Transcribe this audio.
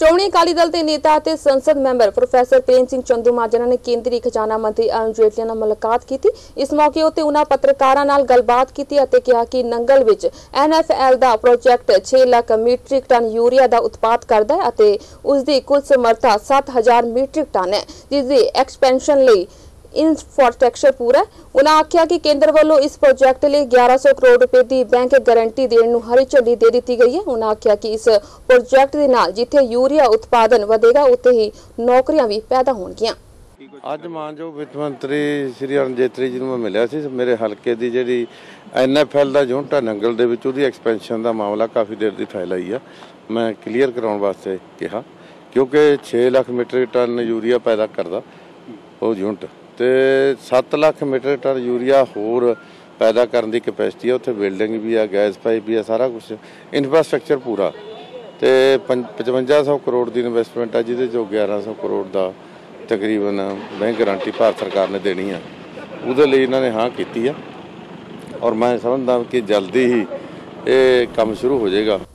ਸ਼੍ਰੋਮਣੀ ਅਕਾਲੀ ਦਲ ਦੇ ਨੇਤਾ ਅਤੇ ਸੰਸਦ ਮੈਂਬਰ ਪ੍ਰੋਫੈਸਰ ਪ੍ਰੇਮ ਸਿੰਘ ਚੰਦੂਮਾਜਰਾ ਨੇ ਕੇਂਦਰੀ ਖਜ਼ਾਨਾ ਮੰਤਰੀ ਅਰੁਣ ਜੇਟਲੀ ਨਾਲ ਮੁਲਾਕਾਤ ਕੀਤੀ। ਇਸ ਮੌਕੇ ਉੱਤੇ ਉਹਨਾਂ ਪੱਤਰਕਾਰਾਂ ਨਾਲ ਗੱਲਬਾਤ ਕੀਤੀ ਅਤੇ ਕਿਹਾ ਕਿ ਨੰਗਲ ਵਿੱਚ NFL ਦਾ project 6 lakh metric ton urea ਦਾ ਉਤਪਾਦ ਕਰਦਾ ਹੈ ਅਤੇ ਉਸ ਦੀ ਕੁੱਲ ਸਮਰੱਥਾ 7000 ਮੀਟ੍ਰਿਕ ਟਨ ਹੈ, ਜਿਸ ਦੀ ਐਕਸਪੈਂਸ਼ਨ ਲਈ इंफ्रास्ट्रक्चर पूरा है। उन्होंने आख्या कि केंद्र वालों इस प्रोजेक्ट लिए 1100 करोड़ रुपए की बैंक गारंटी देने नूं हरी झंडी दे दी गई है। उन्होंने आख्या कि इस प्रोजेक्ट के नाल जिथे यूरिया उत्पादन वधेगा उत्थे ही नौकरियां भी पैदा होणगियां। ਅੱਜ ਮਾਨਯੋਗ ਵਿੱਤ ਮੰਤਰੀ ਸ਼੍ਰੀ ਅਰੁਣ ਜੇਤਲੀ ਜੀ ਨੂੰ ਮੈਂ ਮਿਲਿਆ ਸੀ। ਮੇਰੇ ਹਲਕੇ ਦੀ ਜਿਹੜੀ NFL ਦਾ ਯੂਨਿਟ ਆ ਨੰਗਲ ਦੇ ਵਿੱਚ ਉਹਦੀ ਐਕਸਪੈਂਸ਼ਨ ਦਾ ਮਾਮਲਾ ਕਾਫੀ ਦੇਰ ਦੀ ਫਾਈਲ ਆਈ ਆ। ਮੈਂ ਕਲੀਅਰ ਕਰਾਉਣ ਵਾਸਤੇ ਕਿਹਾ ਕਿਉਂਕਿ 6 ਲੱਖ ਮੀਟ੍ਰਿਕ ਟਨ ਯੂਰੀਆ ਪੈਦਾ ਕਰਦਾ ਉਹ ਯੂਨਿਟ ਤੇ 7 ਲੱਖ ਮੀਟ੍ਰਿਕ ਟਨ ਯੂਰੀਆ ਹੋਰ ਪੈਦਾ ਕਰਨ ਦੀ ਕੈਪੈਸਿਟੀ ਹੈ। ਉੱਥੇ ਬਿਲਡਿੰਗ ਵੀ ਆ, ਗੈਸ ਪਾਈਪ ਵੀ ਆ, ਸਾਰਾ ਕੁਝ ਇਨਫਰਾਸਟ੍ਰਕਚਰ ਪੂਰਾ ਤੇ 5500 ਕਰੋੜ ਦੀ ਇਨਵੈਸਟਮੈਂਟ ਆ, ਜਿਹਦੇ ਚੋਂ 1100 ਕਰੋੜ ਦਾ ਤਕਰੀਬਨ ਬੈਂਕ ਗਾਰੰਟੀ ਭਾਰਤ ਸਰਕਾਰ ਨੇ ਦੇਣੀ ਆ। ਉਹਦੇ ਲਈ ਇਹਨਾਂ ਨੇ ਹਾਂ ਕੀਤੀ ਆ ਔਰ ਮੈਂ ਸਮਝਦਾ ਕਿ ਜਲਦੀ ਹੀ ਇਹ ਕੰਮ ਸ਼ੁਰੂ ਹੋ ਜਾਏਗਾ।